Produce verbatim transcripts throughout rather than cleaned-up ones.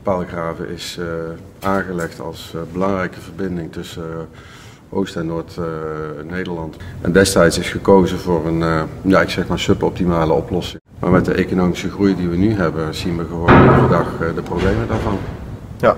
Paalgraven is uh, aangelegd als uh, belangrijke verbinding tussen uh, Oost- en Noord-Nederland. Uh, en destijds is gekozen voor een uh, ja, ik zeg maar suboptimale oplossing. Maar met de economische groei die we nu hebben, zien we gewoon iedere dag uh, de problemen daarvan. Ja.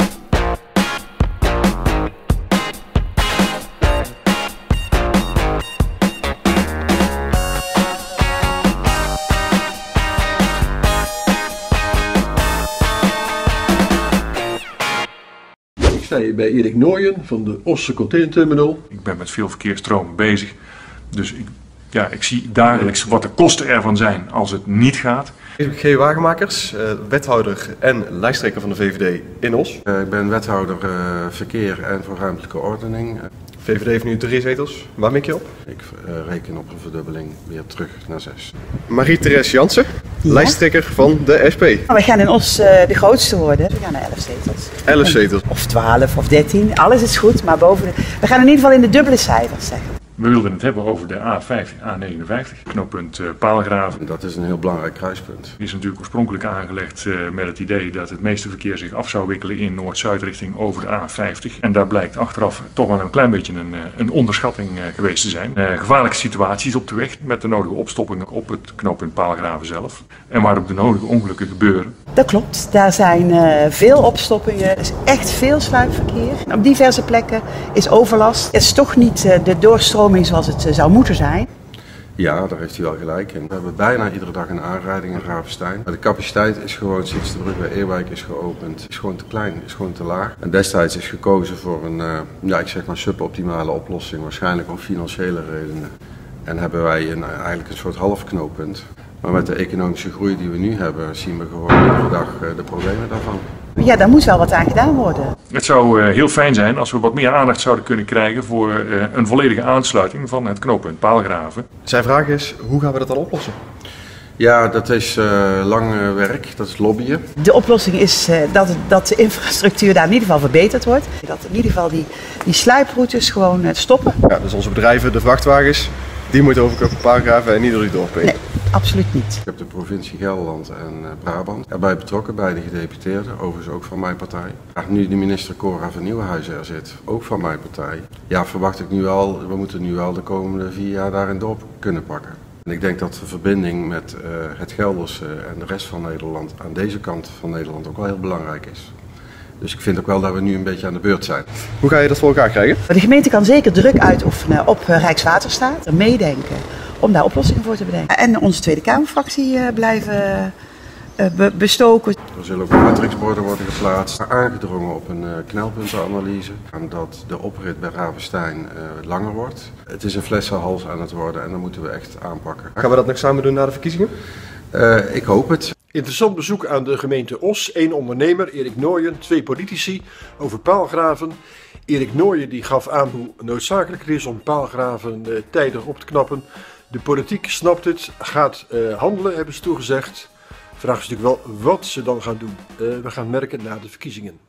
Ik sta hier bij Erik Nooyen van de Osse Containerterminal. Ik ben met veel verkeersstromen bezig, dus ik, ja, ik zie dagelijks wat de kosten ervan zijn als het niet gaat. Ik ben G. Wagemakers, wethouder en lijsttrekker van de V V D in Os. Uh, ik ben wethouder uh, verkeer en voor ruimtelijke ordening. V V D heeft nu drie zetels. Waar mik je op? Ik uh, reken op een verdubbeling weer terug naar zes. Marie-Therese Jansen, ja. Lijsttrekker van de S P. We gaan in Os uh, de grootste worden. We gaan naar elf zetels. elf zetels. Of twaalf of dertien. Alles is goed, maar boven de... We gaan in ieder geval in de dubbele cijfers zeggen. We wilden het hebben over de A vijftien, A negenenvijftig, knooppunt uh, Paalgraven. Dat is een heel belangrijk kruispunt. Die is natuurlijk oorspronkelijk aangelegd uh, met het idee dat het meeste verkeer zich af zou wikkelen in Noord-Zuid richting over de A vijftig. En daar blijkt achteraf toch wel een klein beetje een, een onderschatting uh, geweest te zijn. Uh, gevaarlijke situaties op de weg met de nodige opstoppingen op het knooppunt Paalgraven zelf. En waar ook de nodige ongelukken gebeuren. Dat klopt, daar zijn uh, veel opstoppingen, er is echt veel sluipverkeer. Op diverse plekken is overlast. Het is toch niet uh, de doorstroming zoals het uh, zou moeten zijn. Ja, daar heeft u wel gelijk in. We hebben bijna iedere dag een aanrijding in Ravenstein. De capaciteit is gewoon sinds de brug bij Eerwijk is geopend, is gewoon te klein, is gewoon te laag. En destijds is gekozen voor een, uh, ja, ik zeg maar suboptimale oplossing, waarschijnlijk om financiële redenen. En hebben wij een, eigenlijk een soort halfknooppunt. Maar met de economische groei die we nu hebben, zien we gewoon iedere dag uh, de problemen daarvan. Ja, daar moet wel wat aan gedaan worden. Het zou uh, heel fijn zijn als we wat meer aandacht zouden kunnen krijgen voor uh, een volledige aansluiting van het knooppunt Paalgraven. Zijn vraag is, hoe gaan we dat dan oplossen? Ja, dat is uh, lang uh, werk, dat is lobbyen. De oplossing is uh, dat, dat de infrastructuur daar in ieder geval verbeterd wordt. Dat in ieder geval die, die sluiproutes gewoon uh, stoppen. Ja, dus onze bedrijven, de vrachtwagens, die moeten over Paalgraven en niet door die dorpen heen. Nee, absoluut niet. Ik heb de provincie Gelderland en uh, Brabant erbij betrokken, bij de gedeputeerden, overigens ook van mijn partij. Ja, nu de minister Cora van Nieuwenhuizen er zit, ook van mijn partij, ja, verwacht ik nu wel, we moeten nu wel de komende vier jaar daarin door kunnen pakken. En ik denk dat de verbinding met uh, het Gelderse en de rest van Nederland aan deze kant van Nederland ook wel heel belangrijk is. Dus ik vind ook wel dat we nu een beetje aan de beurt zijn. Hoe ga je dat voor elkaar krijgen? De gemeente kan zeker druk uitoefenen op Rijkswaterstaat, er meedenken om daar oplossingen voor te bedenken. En onze Tweede Kamerfractie uh, blijven uh, be bestoken. Er zullen ook matrixborden worden geplaatst, aangedrongen op een uh, knelpuntenanalyse. En dat de oprit bij Ravenstein uh, langer wordt. Het is een flessenhals aan het worden en dat moeten we echt aanpakken. Gaan we dat nog samen doen na de verkiezingen? Uh, ik hoop het. Interessant bezoek aan de gemeente Os. Eén ondernemer, Erik Nooyen, twee politici over Paalgraven. Erik Nooyen die gaf aan hoe noodzakelijk het is om Paalgraven uh, tijdig op te knappen. De politiek snapt het, gaat uh, handelen, hebben ze toegezegd. De vraag is natuurlijk wel wat ze dan gaan doen. Uh, we gaan merken na de verkiezingen.